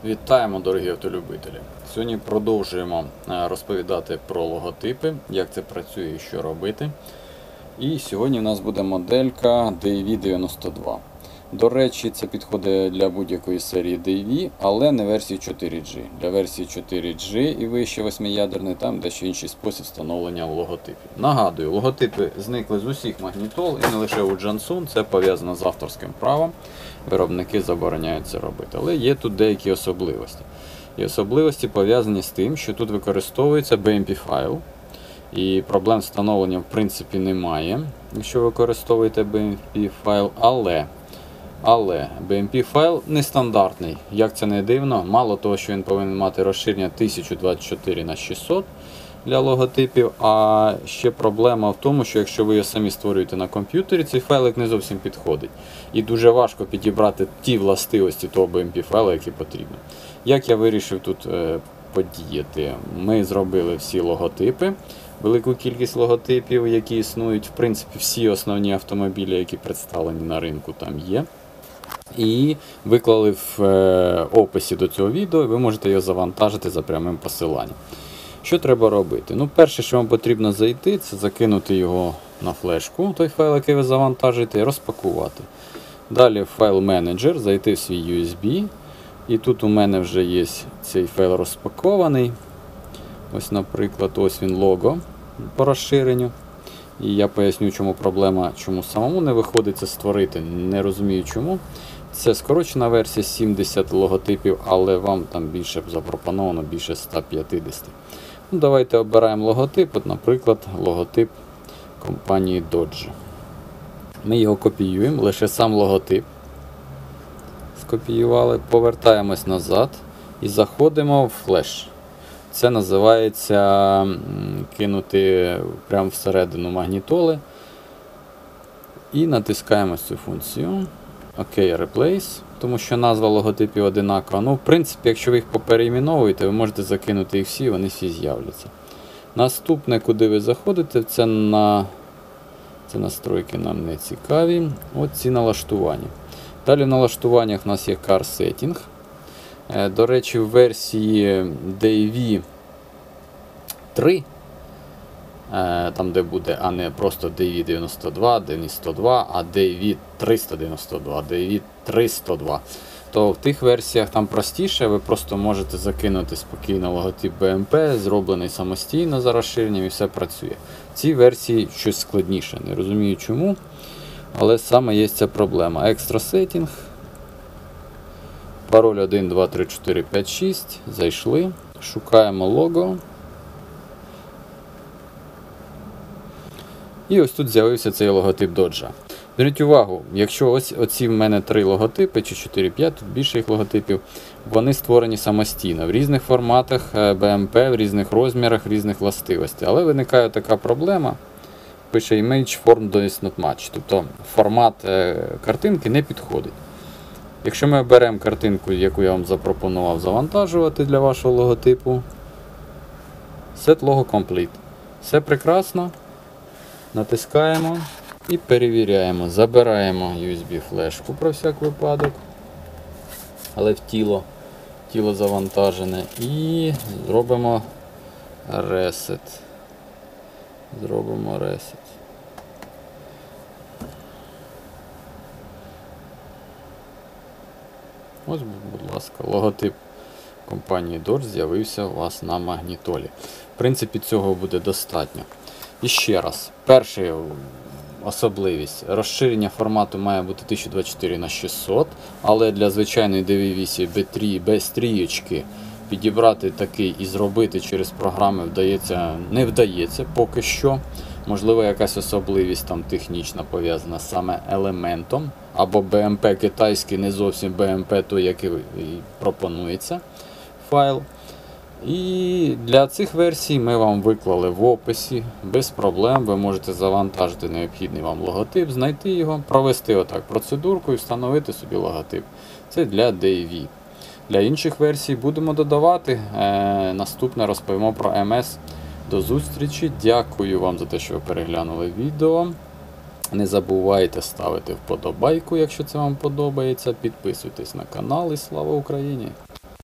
Вітаємо, дорогі автолюбителі! Сьогодні продовжуємо розповідати про логотипи, як це працює і що робити. І сьогодні у нас буде моделька DAV92. До речі, це підходить для будь-якої серії DAV, але не версії 4G. Для версії 4G і вище 8-ядерної там дещо інший спосіб встановлення логотипів. Нагадую, логотипи зникли з усіх магнітол і не лише у Jansun, це пов'язано з авторським правом. Виробники забороняють це робити. Але є тут деякі особливості. І особливості пов'язані з тим, що тут використовується BMP файл. І проблем з встановленням в принципі немає, якщо ви використовуєте BMP файл, але BMP файл нестандартний. Як це не дивно, мало того, що він повинен мати розширення 1024х600 для логотипів, а ще проблема в тому, що якщо ви його самі створюєте на комп'ютері, цей файлик не зовсім підходить. І дуже важко підібрати ті властивості того BMP файла, які потрібні. Як я вирішив тут подіяти? Ми зробили всі логотипи, велику кількість логотипів, які існують, в принципі, всі основні автомобілі, які представлені на ринку, там є. І виклали в описі до цього відео, ви можете його завантажити за прямим посиланням. Що треба робити? Ну, перше, що вам потрібно зайти, це закинути його на флешку, той файл, який ви завантажуєте, і розпакувати. Далі в файл менеджер, зайти в свій USB. І тут у мене вже є цей файл розпакований. Ось, наприклад, ось він лого по розширенню. І я поясню, чому проблема, чому самому не виходить це створити. Не розумію чому. Це скорочена версія 70 логотипів, але вам там більше запропоновано, більше 150. Ну, давайте обираємо логотип. От, наприклад, логотип компанії Dodge. Ми його копіюємо, лише сам логотип скопіювали, повертаємось назад і заходимо в флеш. Це називається кинути прямо всередину магнітоли. І натискаємо цю функцію. OK, Replace, тому що назва логотипів одинакова. Ну, в принципі, якщо ви їх попереіменовуєте, ви можете закинути їх всі, вони всі з'являться. Наступне, куди ви заходите, це настройки нам не цікаві. От ці налаштування. Далі в налаштуваннях у нас є Car Setting. До речі, в версії DAV 3, там де буде, а не просто DAV92, DAV102, а DAV 392, DAV 302, то в тих версіях там простіше, ви просто можете закинути спокійно логотип BMP, зроблений самостійно за розширенням, і все працює. В цій версії щось складніше, не розумію чому, але саме є ця проблема. Extra Setting, пароль 1, 2, 3, 4, 5, 6, зайшли, шукаємо лого. І ось тут з'явився цей логотип Dodge. Зверніть увагу, якщо ось оці в мене 3 логотипи, чи 4-5, тут більше їх логотипів, вони створені самостійно, в різних форматах BMP, в різних розмірах, в різних властивостях. Але виникає така проблема, пише Image Form does not match, тобто формат картинки не підходить. Якщо ми беремо картинку, яку я вам запропонував завантажувати для вашого логотипу, Set Logo Complete. Все прекрасно. Натискаємо і перевіряємо. Забираємо USB-флешку про всяк випадок, але в тіло завантажене, і зробимо reset. Ось, будь ласка, логотип компанії Dodge з'явився у вас на магнітолі. В принципі, цього буде достатньо. І ще раз, перша особливість. Розширення формату має бути 1024х600, але для звичайної DAV8 B3 без трієчки підібрати такий і зробити через програми не вдається поки що. Можливо, якась особливість там технічна пов'язана саме елементом, або BMP китайський, не зовсім BMP той, який пропонується файл. І для цих версій ми вам виклали в описі, без проблем. Ви можете завантажити необхідний вам логотип, знайти його, провести отак процедурку і встановити собі логотип. Це для DAV. Для інших версій будемо додавати. Наступне розповімо про MS. До зустрічі. Дякую вам за те, що ви переглянули відео. Не забувайте ставити вподобайку, якщо це вам подобається. Підписуйтесь на канал і слава Україні!